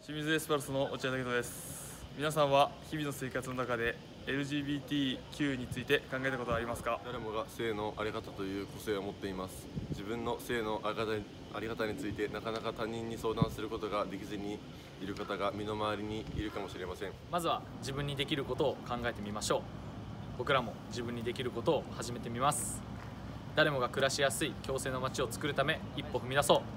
清水エスパルスの落合武人です。皆さんは日々の生活の中で LGBTQ について考えたことはありますか？ 誰もが性のあり方という個性を持っています。自分の性のあり方についてなかなか他人に相談することができずにいる方が身の回りにいるかもしれません。 まずは自分にできることを考えてみましょう。僕らも自分にできることを始めてみます。誰もが暮らしやすい共生の街を作るため一歩踏み出そう。